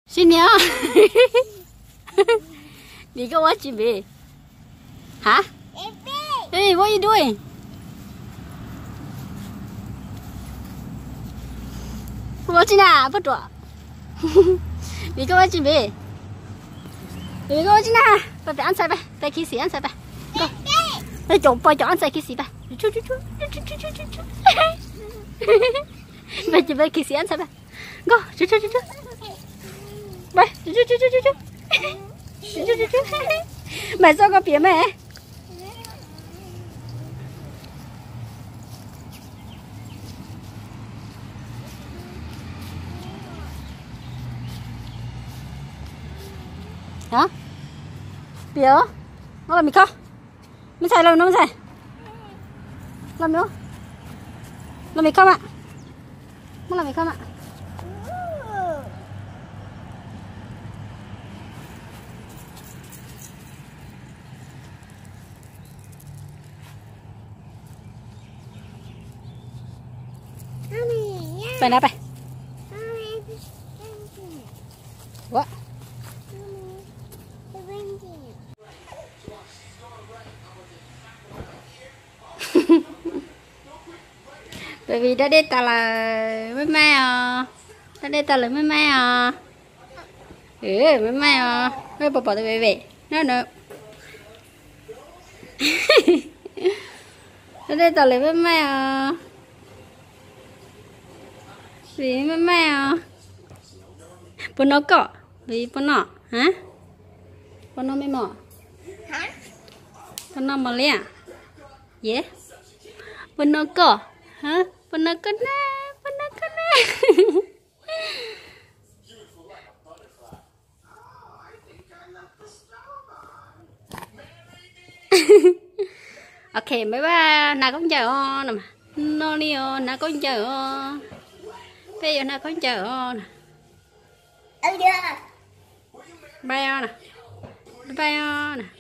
Xin nhớ. You go watching me. Huh? Hey, what are you doing? Watching à, bắt đầu. You go watching me. You go watching à, bắt đầu ăn sai bay, bay kia xí ăn sai bay. Go. Đây chọn bay chọn ăn sai kia xí bay. Chú. Bay chỉ bay kia xí ăn sai bay. Go, chú. Bay, chú. Mày sao có phía mẹ? Hả? Phía? Nó làm gì không? Mình xài làm nó xài. Làm nữa. Làm gì không ạ? Nó làm gì không ạ? Bay nào bay. What? Bởi vì đã đây ta là mấy mai à. Đã đây ta là mấy mai à. Mấy mai à. Mấy bỏ tôi về. Nó. Đã đây ta là mấy mai à. Vì mấy mai à. Bố nó cọ. Vì bố nó. Hả? Bố nó mới mỏ. Hả? Bố nó mỏ lẹ. Yeah. Bố nó cọ. Hả? Bố nó cọ nè. Bố nó cọ nè. Ok, bye bye. Nào con chào nè. Nó đi nào con chào. Bây giờ nào con chào nè. Bye nè. Bye nè.